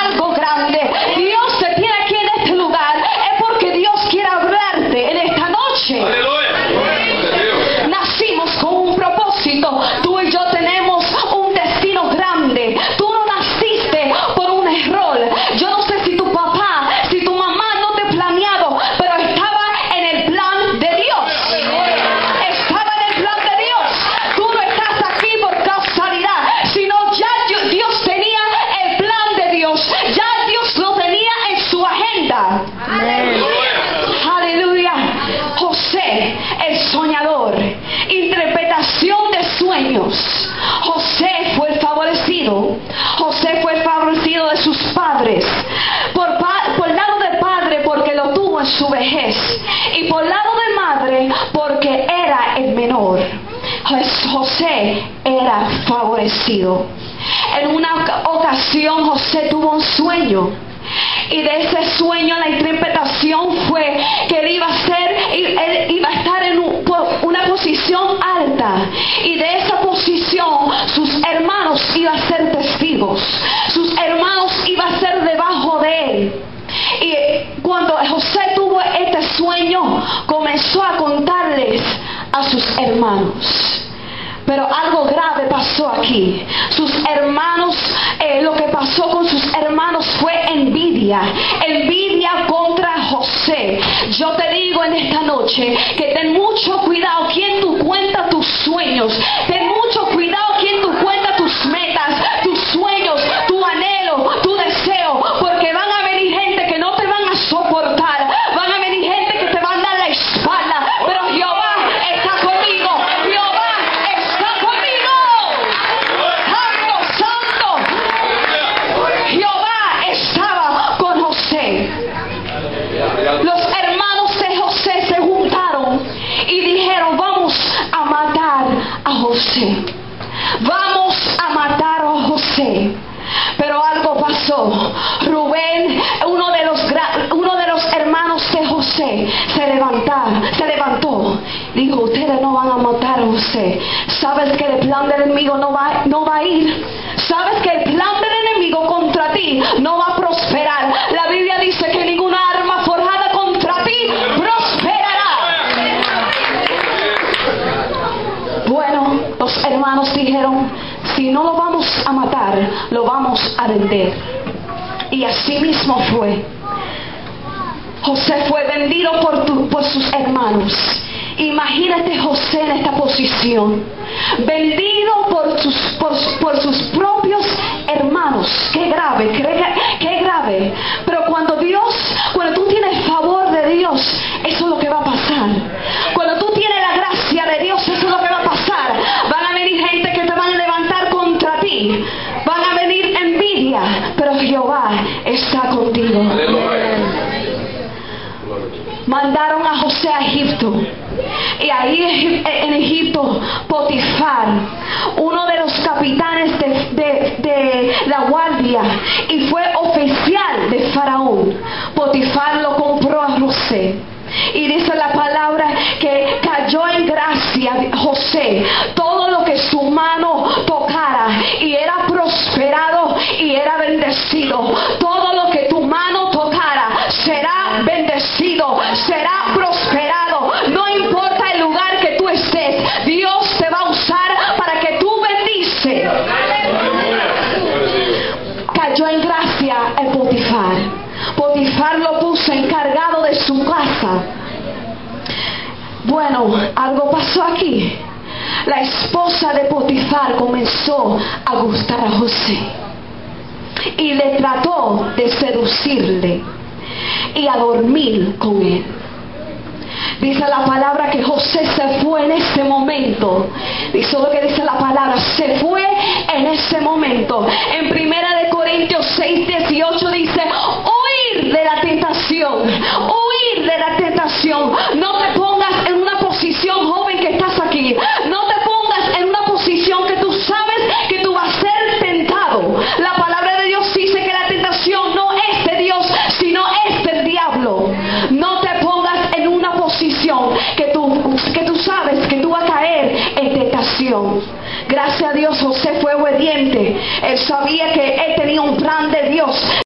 algo grande. Dios te tiene aquí en este lugar. Es porque Dios quiere hablarte en esta noche. Nacimos con un propósito. Tú y yo tenemos un destino grande. Tú no naciste por un error. Yo no sé si tu papá, si tu mamá no te ha planeado, pero estaba en el plan de Dios. Estaba en el plan de Dios. Tú no estás aquí por casualidad, sino ya Dios tenía el plan de Dios. Ya Dios lo tenía en su agenda. Aleluya. José, el soñador. Interpretación de sueños. José fue el favorecido. José fue el favorecido de sus padres. Por lado de padre, porque lo tuvo en su vejez. Y por lado de madre, porque era el menor. José era favorecido. En una ocasión José tuvo un sueño. Y de ese sueño la interpretación fue que él iba a estar en una posición alta. Y de esa posición sus hermanos iban a ser testigos. Sus hermanos iban a ser debajo de él. Y cuando José tuvo este sueño, comenzó a contarles a sus hermanos. Pero algo grave pasó aquí. Sus hermanos, lo que pasó con sus hermanos fue envidia. Envidia contra José. Yo te digo en esta noche que ten mucho cuidado quien tú cuenta tus sueños. Ten mucho cuidado quien tú cuenta tus metas, tus sueños, tu anhelo, tu deseo. Porque van a venir gente que no te van a soportar. Van a venir gente que te van a dar la espalda. Pero Jehová está conmigo. Jehová está conmigo. Santo. Jehová estaba con José. Los hermanos de José se juntaron y dijeron: vamos a matar a José. Vamos a matar a José. Pero algo pasó. Rubén, uno de los hermanos de José, se levantó. Dijo: ustedes no van a matar a José. ¿Sabes que el plan del enemigo no va a ir? ¿Sabes que el plan del enemigo contra ti no va a prosperar? La Biblia dice que ninguna arma forjada contra ti prosperará. Bueno, los hermanos dijeron: si no lo vamos a matar, lo vamos a vender. Y así mismo fue. José fue vendido por sus hermanos. Imagínate José en esta posición, vendido por sus propios hermanos. Qué grave, qué grave. Pero cuando tú tienes favor de Dios, eso es lo que va a pasar. Cuando tú tienes la gracia de Dios, eso es lo que va a pasar. Van a venir gente que te van a levantar contra ti. Van a venir envidia, pero Jehová está contigo. Mandaron a José a Egipto. Y ahí en Egipto, Potifar, uno de los capitanes de la guardia, y fue oficial de Faraón. Potifar lo compró a José. Y dice la palabra que cayó en gracia José todo lo que su mano tocara, y era prosperado y era bendecido. Todo lo que tu mano tocara será bendecido, será prosperado. No importa el lugar que tú estés, Dios te va a usar para que tú bendices. Cayó en gracia el Potifar. Potifar lo puso encargado de su casa. Bueno, algo pasó aquí. La esposa de Potifar comenzó a gustar a José y le trató de seducirle y a dormir con él. Dice la palabra que José se fue en ese momento. Dice lo que dice la palabra: se fue en ese momento. En 1 Corintios 6:18 dice: huir de la tentación. Huir de la tentación. No te pongas en una posición, joven que estás aquí, no te pongas en una posición que tú sabes que tú vas a ser tentado. La palabra de Dios dice que la tentación no es de Dios, sino es del diablo. No te pongas en una posición que tú sabes que tú vas a caer en tentación. Gracias a Dios José fue obediente. Él sabía que él tenía un plan de Dios.